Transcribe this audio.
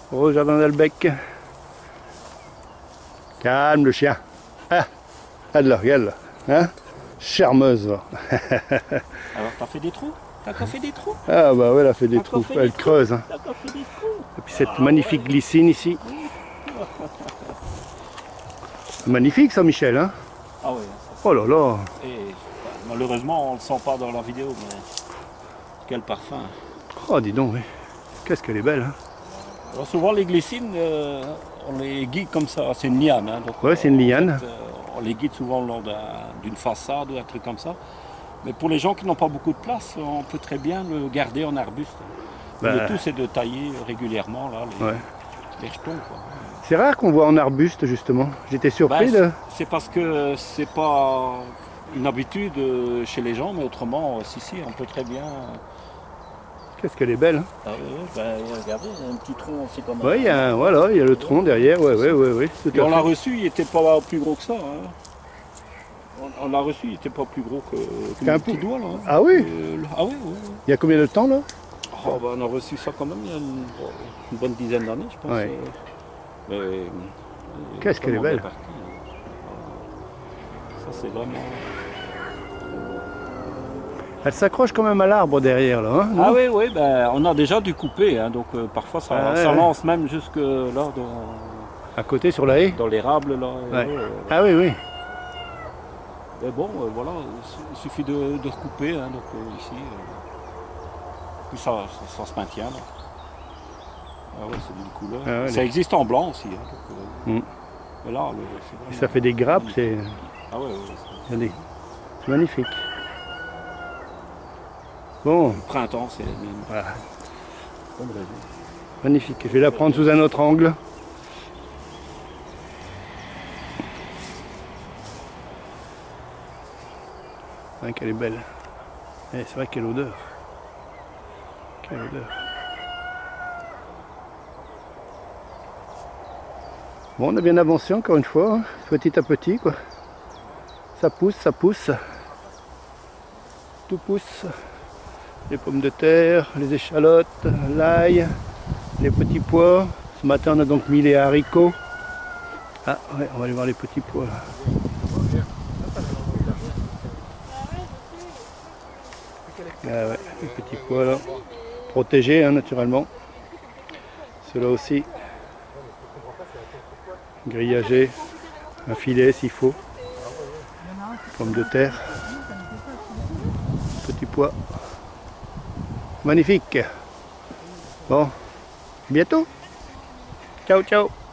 Au jardin d'Albec. Calme le chien. Ah, regarde-là, regarde-là. Hein? Charmeuse. Alors t'as fait des trous? T'as encore fait des trous? Ah bah ouais, elle a fait des trous. Elle creuse. Hein. T'as encore fait des trous? Et puis cette magnifique glycine ici. Magnifique ça, Michel. Hein? Ah oui. Oh là là. Et, malheureusement on le sent pas dans la vidéo, mais quel parfum. Oh dis donc, oui. Qu'est-ce qu'elle est belle. Hein? Alors, souvent les glycines, on les guide comme ça. C'est une liane. Hein, donc, ouais, c'est une liane. En fait, on les guide souvent le long d'une façade ou un truc comme ça. Mais pour les gens qui n'ont pas beaucoup de place, on peut très bien le garder en arbuste. Le tout, c'est de tailler régulièrement là, les jetons. C'est rare qu'on voit en arbuste, justement. J'étais surpris de... C'est parce que c'est pas une habitude chez les gens, mais autrement, si, on peut très bien... Qu'est-ce qu'elle est belle. Hein? Ah oui, regardez, il y a un petit tronc aussi comme oui, voilà, il y a le tronc derrière, oui. Et on l'a reçu, il n'était pas plus gros que ça. Hein. On l'a reçu, il n'était pas plus gros qu'un petit doigt. Là, hein. Ah oui? Ah oui. Il y a combien de temps là? Oh, bah, on a reçu ça quand même il y a une bonne dizaine d'années, je pense. Ouais. Qu'est-ce qu'elle est belle. Ça c'est vraiment... Elle s'accroche quand même à l'arbre derrière là. Hein, ah oui, ben, on a déjà dû couper, hein, donc parfois ça lance même jusque là. À côté sur la haie? Dans l'érable là. Ah oui. Mais bon, voilà, il suffit de recouper, hein, donc ici. Puis ça se maintient là. Ah ouais, c'est d'une couleur. Ah ouais, ça existe en blanc aussi. Hein, donc, mais là, vraiment... ça fait des grappes, c'est... Ah ouais. Regardez, c'est magnifique. Bon. Le printemps, c'est... Voilà. Magnifique. Je vais la prendre sous un autre angle. Ouais, qu'elle est belle. C'est vrai quelle odeur. Quelle odeur. Bon, on a bien avancé encore une fois, hein, petit à petit quoi. Ça pousse. Tout pousse. Les pommes de terre, les échalotes, l'ail, les petits pois. Ce matin on a donc mis les haricots. Ah ouais, on va aller voir les petits pois là. Ah ouais, les petits pois là. Protégés hein, naturellement. Ceux-là aussi. Grillagés. Un filet s'il faut. Pommes de terre. Petits pois. Magnifique. Bon, bientôt. Ciao.